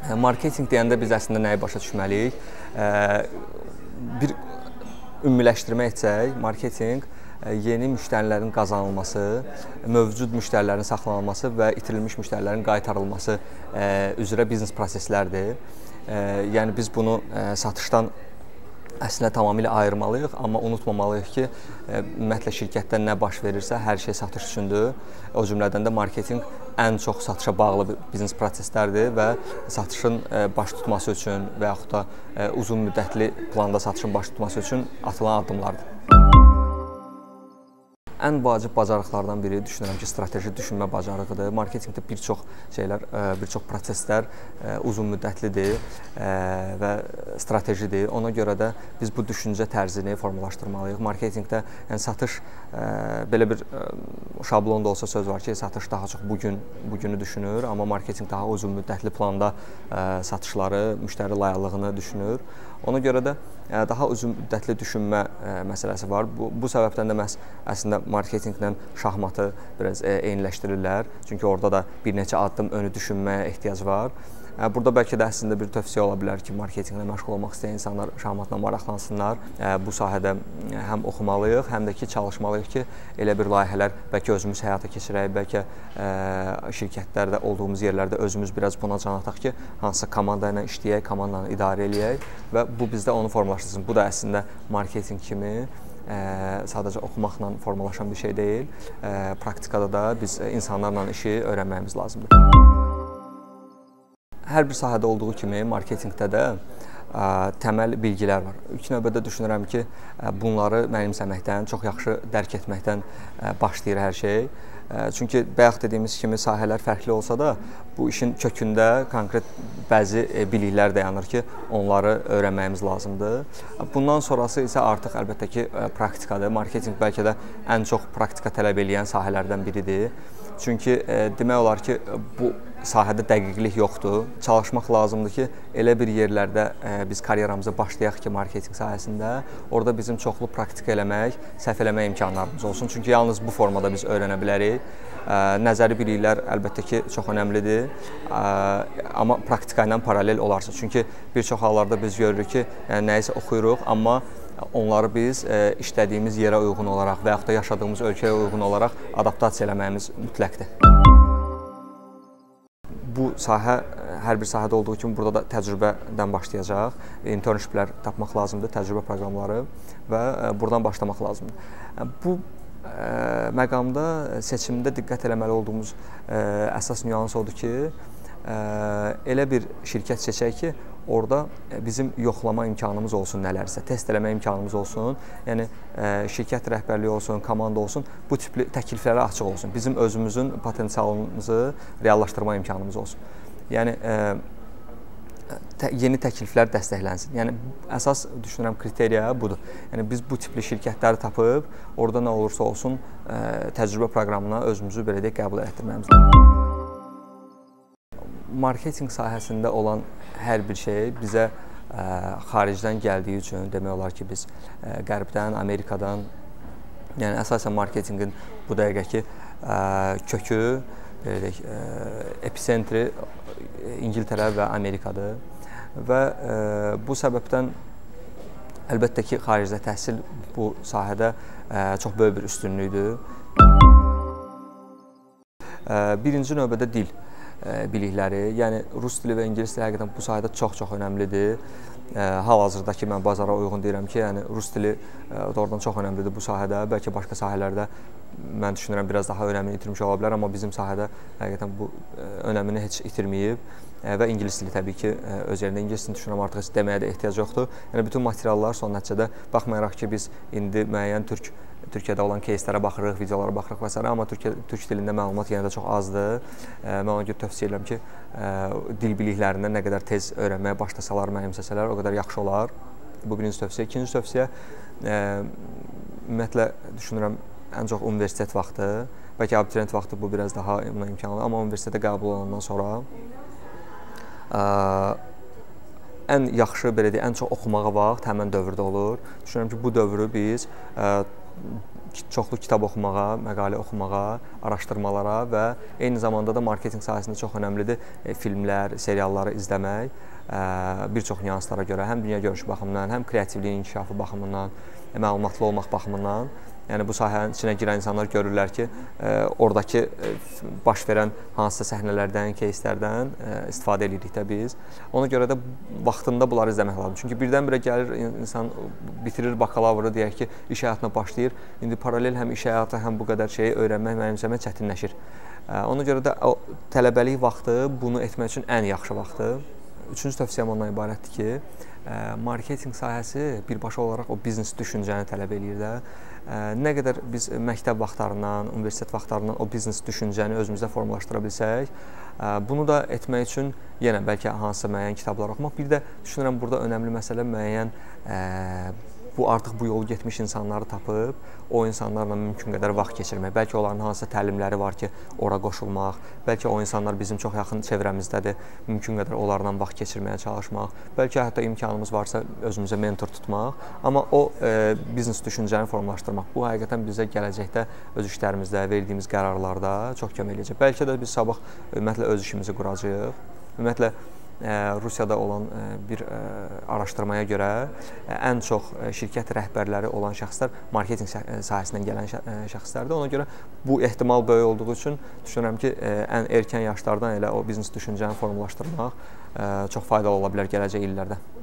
Marketinq deyəndə biz əslində nəyi başa düşməliyik? Bir ümumiləşdirmə etsək, marketinq yeni müştərilərin qazanılması, mövcud müştərilərin saxlanılması və itirilmiş müştərilərin qaytarılması üzrə biznes proseslərdir. Yəni biz bunu satışdan əslində tamamilə ayırmalıyıq, amma unutmamalıyıq ki, ümumiyyətlə şirkətdə nə baş verirsə, hər şey satış üçündür. O cümlədən də marketinq ən çox satışa bağlı biznes proseslərdir və satışın baş tutması üçün və yaxud da uzun müddətli planda satışın baş tutması üçün atılan addımlardır. Ən vacib bacarıqlardan biri düşünürəm ki, strateji düşünmə bacarığıdır. Marketinqdə bir çox şeylər, bir çox proseslər uzun müddətlidir və stratejidir. Ona görə də biz bu düşüncə tərzini formalaşdırmalıyıq. Marketinqdə yəni satış belə bir şablonda olsa söz var ki, satış daha çox bugünü düşünür, amma marketinq daha uzun müddətli planda satışları, müştəri layihəliyini düşünür. Ona görə də daha uzun müddətli düşünmə məsələsi var. Bu səbəbdən də məhz əslində marketinqlə şahmatı biraz eyniləşdirirlər. Çünki orada da bir neçə addım önü düşünməyə ehtiyac var. Burada bəlkə də əslində bir tövsiyə ola bilər ki, marketinqlə məşğul olmaq istəyən insanlar şahmatla maraqlansınlar. Bu sahədə həm oxumalıyıq, həm də ki, çalışmalıyıq ki, elə bir layihələr bəlkə özümüz həyata keçirək, bəlkə şirkətlərdə olduğumuz yerlərdə özümüz biraz buna can ataq ki, hansısa komanda ilə işləyək, komandanı idarə eləyək və bu bizdə onu formalaşdırsın. Bu da əslində marketinq kimi sadəcə oxumaqla formalaşan bir şey deyil. Praktikada da biz insanlarla işi öyrənməyimiz lazımdır. Hər bir sahədə olduğu kimi marketinqdə də təməl bilgilər var. İlk növbədə düşünürəm ki, bunları mənimsəməkdən, çox yaxşı dərk etməkdən başlayır hər şey. Çünki bayaq dediyimiz kimi sahələr fərqli olsa da, bu işin kökündə konkret bəzi biliklər dayanır ki, onları öyrənməyimiz lazımdır. Bundan sonrası isə artıq əlbəttə ki, praktikadır. Marketinq bəlkə də ən çox praktika tələb edən sahələrdən biridir. Çünki demək olar ki, bu sahədə dəqiqlik yoxdur. Çalışmaq lazımdır ki, elə bir yerlərdə biz karyeramıza başlayaq ki, marketinq sahəsində, orada bizim çoxlu praktika eləmək, səhv eləmək imkanlarımız olsun. Çünki yalnız bu formada biz öyrənə bilərik. Nəzəri biliklər əlbəttə ki, çox önəmlidir, amma praktika ilə paralel olarsa. Çünki bir çox hallarda biz görürük ki, nəyisə oxuyuruq, amma onları biz işlədiyimiz yerə uyğun olaraq və yaxud da yaşadığımız ölkəyə uyğun olaraq adaptasiya eləməyimiz mütləqdir. Bu sahə, hər bir sahədə olduğu kimi burada da təcrübədən başlayacaq. Internshiplər tapmaq lazımdır, təcrübə proqramları və buradan başlamaq lazımdır. Bu məqamda seçimdə diqqət eləməli olduğumuz əsas nüans odur ki, elə bir şirkət seçək ki, orada bizim yoxlama imkanımız olsun nələrsə, test eləmə imkanımız olsun, yəni şirkət rəhbərliyi olsun, komanda olsun, bu tipli təkliflərə açıq olsun, bizim özümüzün potensialımızı reallaşdırma imkanımız olsun. Yəni yeni təkliflər dəstəklənsin. Yəni əsas düşünürəm kriteriya budur. Yəni biz bu tipli şirkətləri tapıb, orada nə olursa olsun təcrübə proqramına özümüzü belə deyək qəbul etdirməyimiz lazımdır. Marketinq sahəsində olan hər bir şey bizə xaricdən gəldiyi üçün demək olar ki, biz Qərbdən, Amerikadan, yəni əsasən marketinqin bu dəqiqəki kökü, epicentri İngiltərə və Amerikadır və bu səbəbdən əlbəttə ki, xaricdə təhsil bu sahədə çox böyük bir üstünlükdür. Birinci növbədə dil bilikləri, yəni rus dili və ingilis dili həqiqətən bu sahədə çox-çox önəmlidir. Hal-hazırda ki, mən bazara uyğun deyirəm ki, yəni rus dili doğrudan çox önəmlidir bu sahədə. Bəlkə başqa sahələrdə mən düşünürəm biraz daha önəmini itirmiş ola bilər, amma bizim sahədə həqiqətən bu önəmini heç itirməyib və ingilis dili təbii ki, öz yerində. İngilis dilini düşünürəm artıq heç deməyə də ehtiyac yoxdur. Yəni bütün materiallar son nəticədə baxmayaraq ki, biz indi müəyyən Türkiyədə olan кейslərə baxırıq, videolara baxırıq və s. Amma türk dilində məlumat yenə də çox azdır. Mən ona görə tövsiyə edirəm ki, dil biliklərindən nə qədər tez öyrənməyə başlasalar, mənimsəsələr, o qədər yaxşı olar. Bu birinci tövsiyə. İkinci tövsiyə, ümumiyyətlə düşünürəm, ən çox universitet vaxtı, bəlkə abituriyent vaxtı bu biraz daha imkanlı, amma universitetə qəbul olandan sonra ən yaxşı, belə deyək, ən çox oxumağa vaxt həmən dövrdə olur. Düşünürəm ki, bu dövrü biz çoxlu kitab oxumağa, məqalə oxumağa, araşdırmalara və eyni zamanda da marketinq sahəsində çox önəmlidir filmlər, serialları izləmək bir çox nüanslara görə, həm dünyagörüşü baxımından, həm kreativliyin inkişafı baxımından, məlumatlı olmaq baxımından. Yəni bu sahənin içinə girən insanlar görürlər ki, oradakı baş verən hansısa səhnələrdən, кейslərdən istifadə edirik də biz. Ona görə də vaxtında bunları izləmək lazımdır. Çünki birdən-birə gəlir insan bitirir bakalavrı, deyək ki, iş həyatına başlayır. İndi paralel həm iş həyatı, həm bu qədər şeyi öyrənmək, mənimsəmək çətinləşir. Ona görə də o tələbəlik vaxtı bunu etmək üçün ən yaxşı vaxtdır. Üçüncü tövsiyəm ondan ibarətdir ki, marketinq sahəsi birbaşa olaraq o biznes düşüncəni tələb eləyir də. Nə qədər biz məktəb vaxtlarından, universitet vaxtlarından o biznes düşüncəni özümüzdə formalaşdıra bilsək, bunu da etmək üçün yenə bəlkə hansısa müəyyən kitablar oxumaq. Bir də düşünürəm burada önəmli məsələ müəyyən bu artıq bu yolu getmiş insanları tapıb, o insanlarla mümkün qədər vaxt keçirmək. Bəlkə onların hansısa təlimləri var ki, ora qoşulmaq. Bəlkə o insanlar bizim çox yaxın çevrəmizdədir, mümkün qədər onlarla vaxt keçirməyə çalışmaq. Bəlkə hətta imkanımız varsa özümüzə mentor tutmaq. Amma o biznes düşüncəni formalaşdırmaq. Bu həqiqətən bizə gələcəkdə öz işlərimizdə, verdiyimiz qərarlarda çox kömək edəcək. Bəlkə də biz sabah ümumiyyətlə öz işimizi quracağıq. Ümumiyyətlə Rusiyada olan bir araşdırmaya görə ən çox şirkət rəhbərləri olan şəxslər marketinq sahəsindən gələn şəxslərdir. Ona görə bu ehtimal böyük olduğu üçün düşünürəm ki, ən erkən yaşlardan elə o biznes düşüncəni formalaşdırmaq çox faydalı ola bilər gələcək illərdə.